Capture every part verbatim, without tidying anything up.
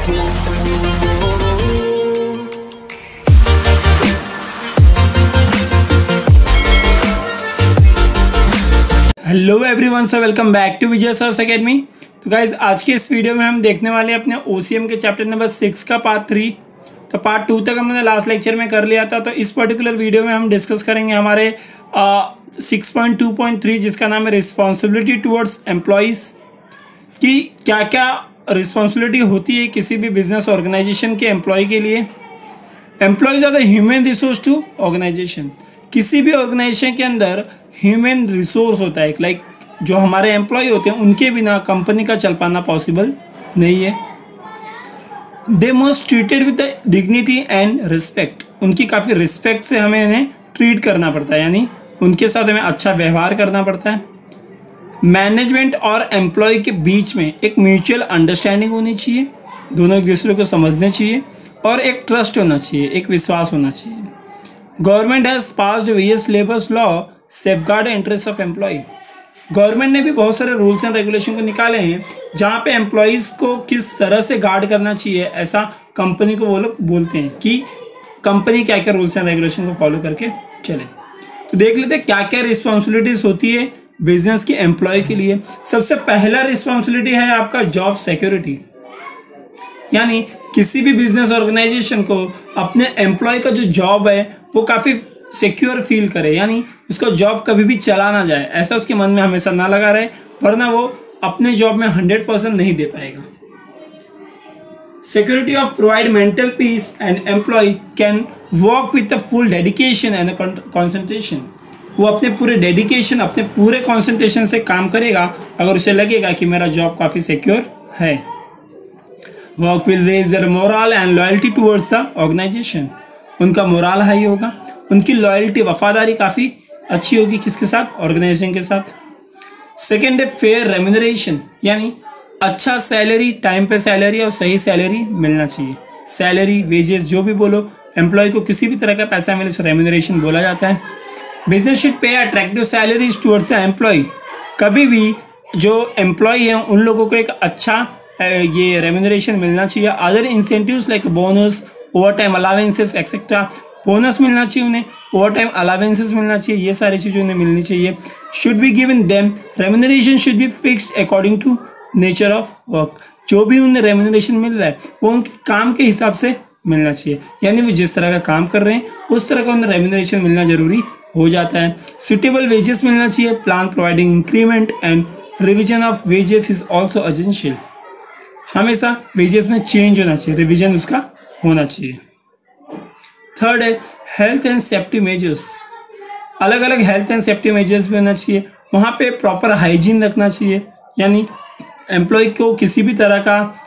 Hello everyone, so welcome back to Vijay sir's academy. तो guys आज के इस वीडियो में हम देखने वाले हैं अपने ओसीएम के चैप्टर नंबर सिक्स का पार्ट थ्री। तो पार्ट टू तक हमने लास्ट लेक्चर में कर लिया था। तो इस पर्टिकुलर वीडियो में हम डिस्कस करेंगे हमारे six point two point three जिसका नाम है रिस्पॉन्सिबिलिटी टुवर्ड्स एम्प्लॉयज़ की क्या क्या रिस्पॉन्सिबिलिटी होती है किसी भी बिजनेस ऑर्गेनाइजेशन के एम्प्लॉय के लिए। Employees are the human resource to organisation. किसी भी ऑर्गेनाइजेशन के अंदर ह्यूमन रिसोर्स होता है, लाइक जो हमारे एम्प्लॉय होते हैं उनके बिना कंपनी का चल पाना पॉसिबल नहीं है। They must treated with the dignity and respect. उनकी काफ़ी रिस्पेक्ट से हमें इन्हें ट्रीट करना पड़ता है, यानी उनके साथ हमें अच्छा व्यवहार करना पड़ता है। मैनेजमेंट और एम्प्लॉय के बीच में एक म्यूचुअल अंडरस्टैंडिंग होनी चाहिए, दोनों एक दूसरे को समझने चाहिए और एक ट्रस्ट होना चाहिए, एक विश्वास होना चाहिए। Government has passed various labours law safeguard interest of employ. Government ने भी बहुत सारे रूल्स एंड रेगुलेशन को निकाले हैं जहाँ पे एम्प्लॉयज़ को किस तरह से गार्ड करना चाहिए, ऐसा कंपनी को वो लोग बोलते हैं कि कंपनी क्या क्या रूल्स एंड रेगुलेशन को फॉलो करके चले। तो देख लेते हैं क्या क्या रिस्पॉन्सिबिलिटीज़ होती है बिजनेस के एम्प्लॉय के लिए। सबसे पहला रिस्पॉन्सिबिलिटी है आपका जॉब सिक्योरिटी, यानी किसी भी बिजनेस ऑर्गेनाइजेशन को अपने एम्प्लॉय का जो जॉब है वो काफ़ी सिक्योर फील करे, यानी उसका जॉब कभी भी चला ना जाए, ऐसा उसके मन में हमेशा ना लगा रहे, वरना वो अपने जॉब में हंड्रेड परसेंट नहीं दे पाएगा। Security of provide mental peace and employ can work with the full dedication and concentration. वो अपने पूरे डेडिकेशन, अपने पूरे कॉन्सेंट्रेशन से काम करेगा अगर उसे लगेगा कि मेरा जॉब काफ़ी सिक्योर है। Work will raise their morale and loyalty towards the organisation. उनका मोरल हाई होगा, उनकी लॉयल्टी, वफादारी काफ़ी अच्छी होगी किसके साथ, ऑर्गेनाइजेशन के साथ। सेकेंड है फेयर रेम्यूनरेशन, यानी अच्छा सैलरी, टाइम पे सैलरी और सही सैलरी मिलना चाहिए। सैलरी, वेजेस जो भी बोलो, एम्प्लॉय को किसी भी तरह का पैसा मिले तो रेम्यूनरेशन बोला जाता है। Business should pay attractive salaries towards the employ. कभी भी जो एम्प्लॉय हैं उन लोगों को एक अच्छा ये रेम्यूनरेशन मिलना चाहिए। Other incentives like bonus, overtime allowances etcetera. Bonus मिलना चाहिए उन्हें, ओवर टाइम अलावेंसेस मिलना चाहिए, ये सारी चीज़ें उन्हें मिलनी चाहिए। Should be given them remuneration should be fixed according to nature of work. जो भी उन्हें रेम्यूनरेशन मिल रहा है वो उनके काम के हिसाब से मिलना चाहिए, यानी वो जिस तरह का काम कर रहे हैं उस तरह का उन्हें रेम्यूनरेशन मिलना जरूरी हो जाता है। सुटेबल वेजेस मिलना चाहिए। Plan providing increment and revision of wages is also essential. हमेशा वेजेस में चेंज होना चाहिए, रिविजन उसका होना चाहिए। थर्ड है हेल्थ एंड सेफ्टी मेजर्स। अलग अलग हेल्थ एंड सेफ्टी मेजर्स भी होना चाहिए। वहाँ पे प्रॉपर हाइजीन रखना चाहिए, यानी एम्प्लॉय को किसी भी तरह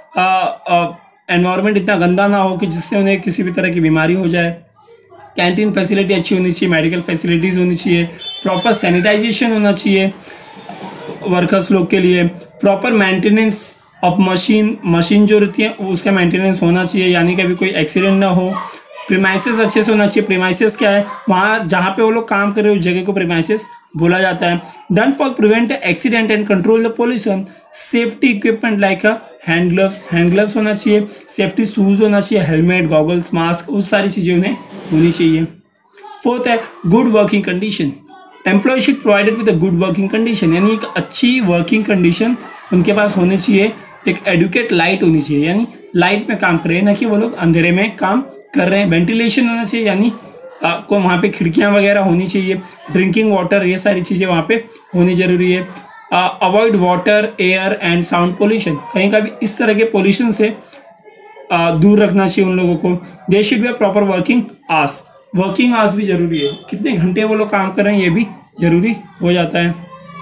का एनवायरनमेंट इतना गंदा ना हो कि जिससे उन्हें किसी भी तरह की बीमारी हो जाए। कैंटीन फैसिलिटी अच्छी होनी चाहिए, मेडिकल फैसिलिटीज़ होनी चाहिए, प्रॉपर सैनिटाइजेशन होना चाहिए वर्कर्स लोग के लिए। Proper maintenance of machine, machine जो रहती है उसका मेंटेनेंस होना चाहिए, यानी कभी कोई एक्सीडेंट ना हो। प्रीमाइसेस अच्छे से होना चाहिए। प्रीमाइसेस क्या है, वहाँ जहाँ पे वो लोग काम कर रहे हैं उस जगह को प्रीमाइसेस बोला जाता है। Done for prevent accident and control the pollution. Safety equipment like a hand gloves, hand gloves होना चाहिए। सेफ्टी शूज़ होना चाहिए, हेलमेट, गॉगल्स, मास्क, उस सारी चीज़ें उन्हें होनी चाहिए। फोर्थ है good working condition. Employ should provided with a good working condition, यानी एक अच्छी वर्किंग कंडीशन उनके पास होनी चाहिए। एक एडुकेट लाइट होनी चाहिए, यानी लाइट में काम कर रहे हैं ना कि वो लोग अंधेरे में काम कर रहे हैं। वेंटिलेशन होना चाहिए, यानी आपको वहाँ पे खिड़कियाँ वगैरह होनी चाहिए। ड्रिंकिंग वाटर, ये सारी चीज़ें वहाँ पे होनी जरूरी है। Avoid water, air and sound pollution. कहीं का भी इस तरह के पोल्यूशन से uh, दूर रखना चाहिए उन लोगों को। They should be a proper working hours. Working hours भी जरूरी है, कितने घंटे वो लोग काम कर रहे हैं ये भी जरूरी हो जाता है।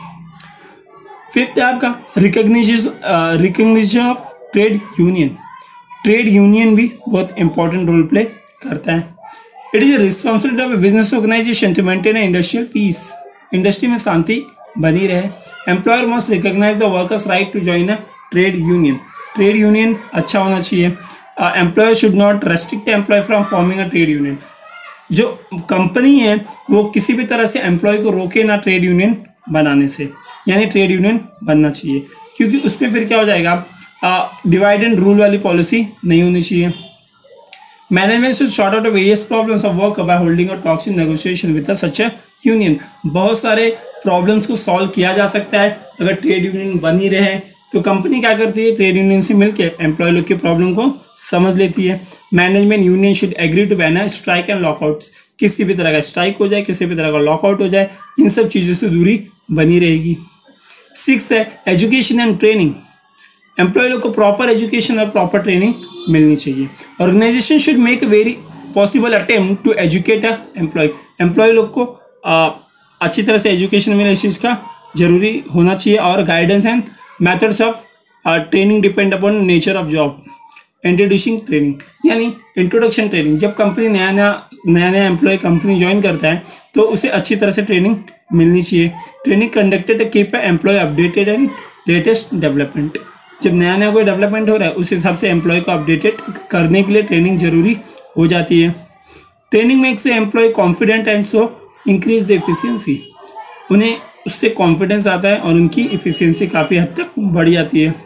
फिफ्थ है आपका recognition recognition of trade union. Trade union भी बहुत इंपॉर्टेंट रोल प्ले करता है। It is a responsibility of a business organization to maintain an industrial peace. Industry में शांति बनी रहे। Employer must recognise the workers right to join a trade union. Trade union अच्छा होना चाहिए। Employer should not restrict employ from forming a trade union. जो company है वो किसी भी तरह से एम्प्लॉय को रोके ना ट्रेड यूनियन बनाने से, यानी ट्रेड यूनियन बनना चाहिए, क्योंकि उसमें फिर क्या हो जाएगा, डिवाइड एंड रूल वाली पॉलिसी नहीं होनी चाहिए। Management should sort out various problems of work by holding a talks in negotiation with such a union. बहुत सारे प्रॉब्लम्स को सॉल्व किया जा सकता है अगर ट्रेड यूनियन बनी रहे। तो कंपनी क्या करती है, ट्रेड यूनियन से मिलकर एम्प्लॉय लोग की प्रॉब्लम को समझ लेती है। Management union should agree to ban strike and lockouts. किसी भी तरह का स्ट्राइक हो जाए, किसी भी तरह का लॉकआउट हो जाए, इन सब चीज़ों से दूरी बनी रहेगी। सिक्स है एजुकेशन एंड ट्रेनिंग। एम्प्लॉय लोग को प्रॉपर एजुकेशन और प्रॉपर ट्रेनिंग मिलनी चाहिए। Organisation should make very possible attempt to educate a employ. Employ लोग को आ, अच्छी तरह से एजुकेशन मिले, इस चीज़ का जरूरी होना चाहिए। और guidance and methods of training depend upon nature of job. Introducing training यानी इंट्रोडक्शन ट्रेनिंग। जब कंपनी नया नया नया नया एम्प्लॉय कंपनी ज्वाइन करता है तो उसे अच्छी तरह से ट्रेनिंग मिलनी चाहिए। Training conducted to keep employ updated and latest development. जब नया नया कोई डेवलपमेंट हो रहा है उस हिसाब से एम्प्लॉय को अपडेटेड करने के लिए ट्रेनिंग जरूरी हो जाती है। Training makes employ confident and so increase the efficiency. उन्हें उससे कॉन्फिडेंस आता है और उनकी एफिशिएंसी काफ़ी हद तक बढ़ जाती है।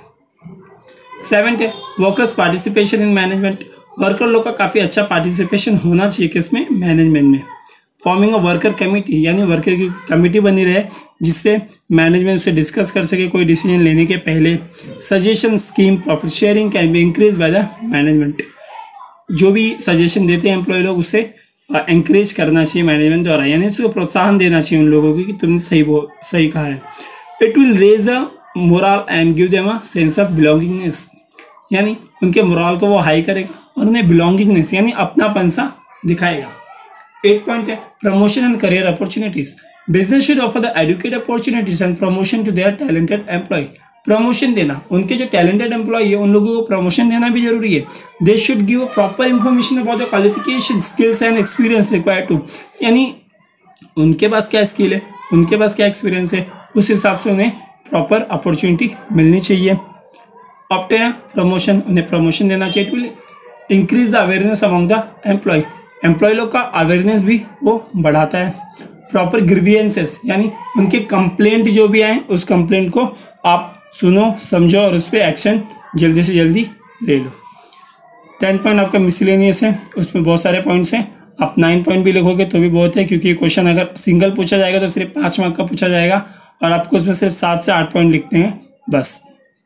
सेवेंथ है workers participation in management. Worker लोग का काफ़ी अच्छा पार्टिसिपेशन होना चाहिए किसमें, मैनेजमेंट में। फॉर्मिंग अ वर्कर कमेटी यानी वर्कर की कमेटी बनी रहे जिससे मैनेजमेंट से डिस्कस कर सके कोई डिसीजन लेने के पहले। Suggestion scheme profit sharing can be increase by the management. जो भी सजेशन देते हैं एम्प्लॉय लोग उसे एंकरेज करना चाहिए मैनेजमेंट द्वारा, यानी उसको प्रोत्साहन देना चाहिए उन लोगों को कि तुमने सही वो सही कहा है। It will raise a morale and give them a sense of belongingness. यानी उनके मोरल को वो हाई करेगा और उन्हें बिलोंगिंगनेस यानी अपनापन सा दिखाएगा। एट पॉइंट है promotion and career opportunities. Business should offer the adequate opportunities and promotion to their talented employ. Promotion देना, उनके जो टैलेंटेड एम्प्लॉय है उन लोगों को प्रमोशन देना भी जरूरी है। They should give proper information about the qualification skills and experience required to. यानी उनके पास क्या स्किल है, उनके पास क्या एक्सपीरियंस है, उस हिसाब से उन्हें प्रॉपर अपॉर्चुनिटी मिलनी चाहिए। ऑब्टेन प्रमोशन, उन्हें प्रमोशन देना चाहिए। It will increase the awareness among the employ. Employ लोग का अवेयरनेस भी वो बढ़ाता है। प्रॉपर ग्रीवियंसेस यानी उनके कंप्लेंट जो भी आए उस कंप्लेंट को आप सुनो समझो और उस पर एक्शन जल्दी से जल्दी ले लो। टेन पॉइंट आपका मिसलेनियस है, उसमें बहुत सारे पॉइंट्स हैं। आप नाइन पॉइंट भी लिखोगे तो भी बहुत है, क्योंकि क्वेश्चन अगर सिंगल पूछा जाएगा तो सिर्फ पाँच मार्क का पूछा जाएगा और आपको उसमें सिर्फ सात से आठ पॉइंट लिखते हैं बस।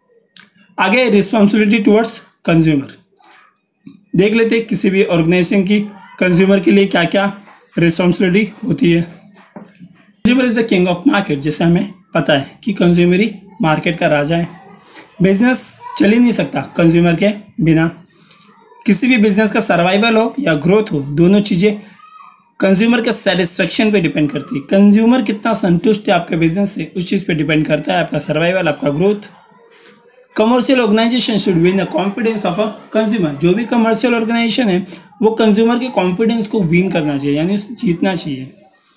आगे रिस्पॉन्सिबिलिटी टुवर्ड्स कंज्यूमर देख लेते हैं। किसी भी ऑर्गेनाइजेशन की कंज्यूमर के लिए क्या क्या रिस्पॉन्सिबिलिटी होती है। Consumer is the king of market. जैसे हमें पता है कि कंज्यूमर ही मार्केट का राजा है। बिजनेस चल ही नहीं सकता कंज्यूमर के बिना। किसी भी बिजनेस का सर्वाइवल हो या ग्रोथ हो, दोनों चीज़ें कंज्यूमर के सेटिस्फेक्शन पे डिपेंड करती है। कंज्यूमर कितना संतुष्ट है आपके बिजनेस से, उस चीज़ पे डिपेंड करता है आपका सर्वाइवल, आपका growth. Commercial organisation should win the confidence of a consumer. जो भी कमर्शियल ऑर्गेनाइजेशन है वो कंज्यूमर के कॉन्फिडेंस को विन करना चाहिए, यानी उसे जीतना चाहिए।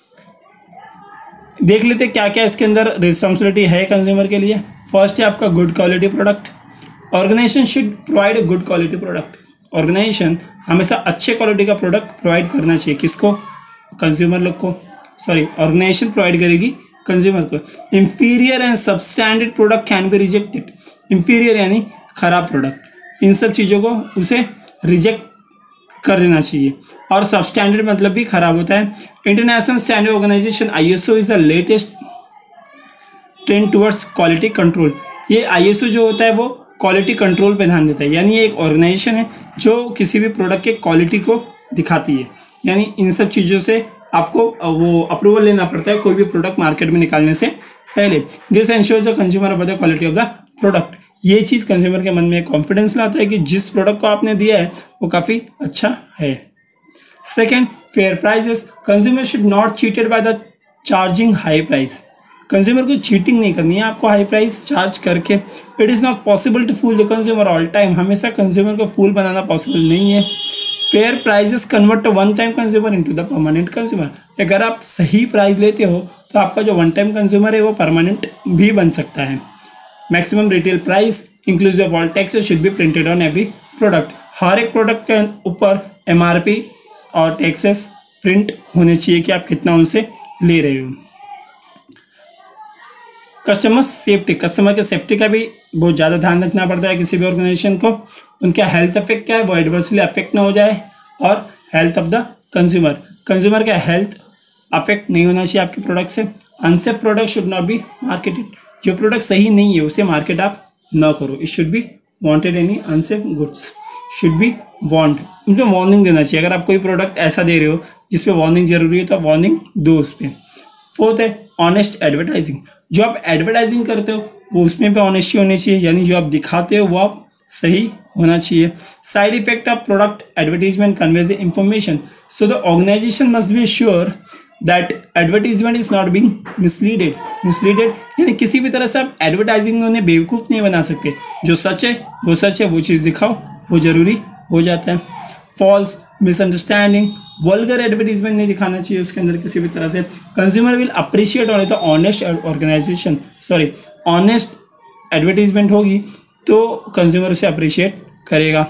देख लेते क्या क्या इसके अंदर रिस्पॉन्सिबिलिटी है कंज्यूमर के लिए। फर्स्ट है आपका good quality product. Organisation should provide a good quality product. Organisation हमेशा अच्छे क्वालिटी का प्रोडक्ट प्रोवाइड करना चाहिए। किसको? कंज्यूमर लोग को। सॉरी, ऑर्गेनाइजेशन प्रोवाइड करेगी कंज्यूमर को। Inferior and substandard product can be rejected. Inferior यानी खराब प्रोडक्ट, इन सब चीज़ों को उसे रिजेक्ट कर देना चाहिए। और सबस्टैंडर्ड मतलब भी खराब होता है। International standard organisation I S O is the latest trend towards quality control. ये आई एस ओ जो होता है वो क्वालिटी कंट्रोल पे ध्यान देता है, यानी ये एक ऑर्गेनाइजेशन है जो किसी भी प्रोडक्ट के क्वालिटी को दिखाती है। यानी इन सब चीज़ों से आपको वो अप्रूवल लेना पड़ता है कोई भी प्रोडक्ट मार्केट में निकालने से पहले। This ensures the consumer about the quality of the product. ये चीज़ कंज्यूमर के मन में कॉन्फिडेंस लाता है कि जिस प्रोडक्ट को आपने दिया है वो काफ़ी अच्छा है। Second, fair prices. Consumer should not cheated by the charging high price. Consumer को चीटिंग नहीं करनी है आपको हाई प्राइस चार्ज करके। It is not possible to fool the consumer all time. हमेशा कंज्यूमर को फूल बनाना पॉसिबल नहीं है। Fair prices convert one time consumer into the permanent consumer. अगर आप सही प्राइस लेते हो तो आपका जो वन टाइम कंज्यूमर है वो परमानेंट भी बन सकता है। Maximum retail price inclusive of all taxes should be printed on every product. हर एक प्रोडक्ट के ऊपर एम आर पी और टैक्सेस प्रिंट होने चाहिए कि आप कितना उनसे ले रहे हो। कस्टमर सेफ्टी, कस्टमर के सेफ्टी का भी बहुत ज़्यादा ध्यान रखना पड़ता है किसी भी ऑर्गेनाइजेशन को। उनका हेल्थ इफेक्ट क्या है, वो एडवर्सली अफेक्ट ना हो जाए, और health of the consumer, consumer का हेल्थ अफेक्ट नहीं होना चाहिए आपके प्रोडक्ट से। Unsafe product should not be marketed, जो प्रोडक्ट सही नहीं है उसे मार्केट आप ना करो। It should be wanted, any unsafe goods should be want, उनमें वार्निंग देना चाहिए। अगर आप कोई प्रोडक्ट ऐसा दे रहे हो जिसपे वार्निंग जरूरी है तो आप वार्निंग दो उस पर। फोर्थ है ऑनेस्ट एडवर्टाइजिंग, जो आप एडवर्टाइजिंग करते हो वो उसमें भी ऑनेस्टी होनी चाहिए, यानी जो आप दिखाते हो वो आप सही होना चाहिए। Side effect of product advertisement conveys the information, so the organisation must be sure that advertisement is not being misleaded. Misleaded यानी किसी भी तरह से आप एडवर्टाइजिंग उन्हें बेवकूफ़ नहीं बना सकते, जो सच है वो सच है, वो चीज़ दिखाओ वो जरूरी हो जाता है। फॉल्स, मिसअंडरस्टैंडिंग, वल्गर एडवर्टीजमेंट नहीं दिखाना चाहिए उसके अंदर किसी भी तरह से। Consumer will appreciate on the honest organisation, sorry honest advertisement होगी तो कंज्यूमर उसे अप्रिशिएट करेगा।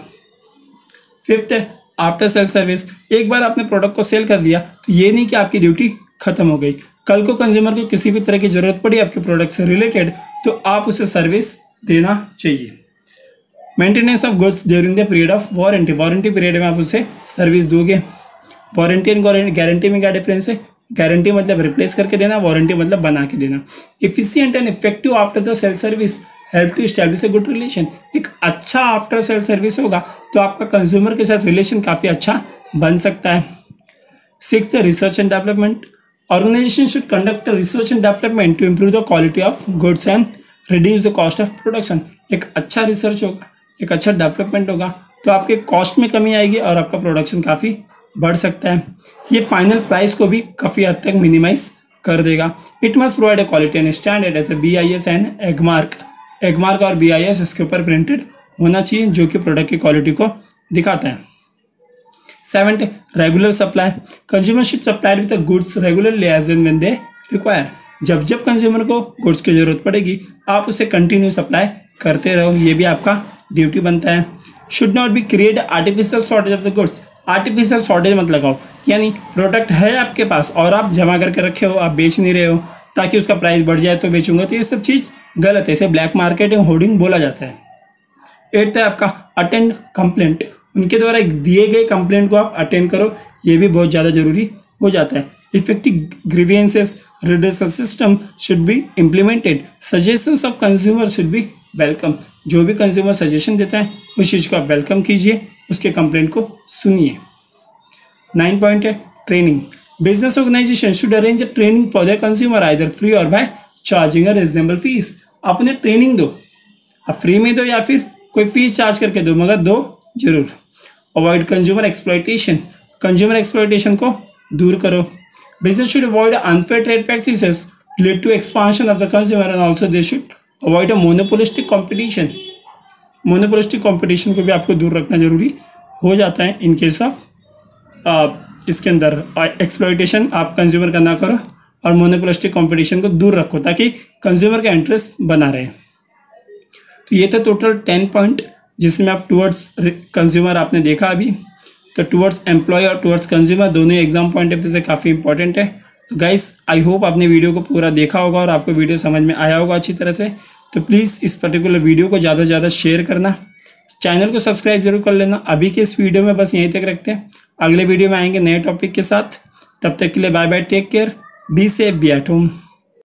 फिफ्थ है आफ्टर सेल सर्विस, एक बार आपने प्रोडक्ट को सेल कर दिया तो ये नहीं कि आपकी ड्यूटी खत्म हो गई, कल को कंज्यूमर को किसी भी तरह की जरूरत पड़ी आपके प्रोडक्ट से रिलेटेड तो आप उसे सर्विस देना चाहिए। Maintenance of goods during the period of warranty, warranty period में आप उसे सर्विस दोगे। वारंटी एंड गारंटी में क्या डिफरेंस है, गारंटी मतलब रिप्लेस करके देना, वारंटी मतलब बना के देना। Efficient and effective after the sale service help to establish a good relation, एक अच्छा आफ्टर सेल सर्विस होगा तो आपका कंज्यूमर के साथ रिलेशन काफ़ी अच्छा बन सकता है। Sixth, research and development, organisation should conduct research and development to improve the quality of goods and reduce the cost of production. एक अच्छा रिसर्च होगा, एक अच्छा डेवलपमेंट होगा तो आपके कॉस्ट में कमी आएगी और आपका प्रोडक्शन काफ़ी बढ़ सकता है। ये फाइनल प्राइस को भी काफ़ी हद तक मिनिमाइज कर देगा। It must provide a quality and standard as A B I S and Agmark, Agmark और बी आई एस इसके ऊपर प्रिंटेड होना चाहिए जो कि प्रोडक्ट की क्वालिटी को दिखाता है। Seventh, regular supply, consumer should supply with the goods regularly as and when they require, जब जब कंज्यूमर को गुड्स की जरूरत पड़ेगी आप उसे कंटिन्यू सप्लाई करते रहो, ये भी आपका ड्यूटी बनता है। Should not be create artificial shortage of the goods, artificial shortage मत लगाओ, यानी प्रोडक्ट है आपके पास और आप जमा करके रखे हो, आप बेच नहीं रहे हो ताकि उसका प्राइस बढ़ जाए तो बेचूंगा, तो ये सब चीज़ गलत है, इसे ब्लैक मार्केटिंग होर्डिंग बोला जाता है। एट्थ है आपका अटेंड कंप्लेंट, उनके द्वारा दिए गए कंप्लेंट को आप अटेंड करो, ये भी बहुत ज़्यादा जरूरी हो जाता है। Effective grievances redressal system should be implemented, suggestions of consumer should be welcome, जो भी कंज्यूमर सजेशन देता है उस चीज़ को आप वेलकम कीजिए, उसके कंप्लेंट को सुनिए। नाइन पॉइंट है training, business organization should arrange a training for the consumer either free or by charging a reasonable fees, आप उन्हें ट्रेनिंग दो, आप फ्री में दो या फिर कोई फीस चार्ज करके दो, मगर दो जरूर। Avoid consumer exploitation, consumer exploitation को दूर करो। Business should avoid unfair trade practices relate to expansion of the consumer and also they should avoid a monopolistic competition, monopolistic competition को भी आपको दूर रखना जरूरी हो जाता है इन केस ऑफ इसके अंदर एक्सप्लॉयटेशन आप कंज्यूमर का ना करो और मोनोपोलिस्टिक कंपटीशन को दूर रखो ताकि कंज्यूमर का इंटरेस्ट बना रहे। तो ये था टोटल टेन पॉइंट जिसमें आप टुवर्ड्स कंज्यूमर आपने देखा अभी, तो टुवर्ड्स एम्प्लॉय और टुवर्ड्स कंज्यूमर दोनों एग्जाम पॉइंट ऑफ व्यू से काफ़ी इंपॉर्टेंट है। तो गाइस आई होप आपने वीडियो को पूरा देखा होगा और आपको वीडियो समझ में आया होगा अच्छी तरह से। तो प्लीज़ इस पर्टिकुलर वीडियो को ज़्यादा से ज़्यादा शेयर करना, चैनल को सब्सक्राइब जरूर कर लेना। अभी के इस वीडियो में बस यहीं तक रखते हैं, अगले वीडियो में आएंगे नए टॉपिक के साथ। तब तक के लिए bye bye, take care, be safe, be at home.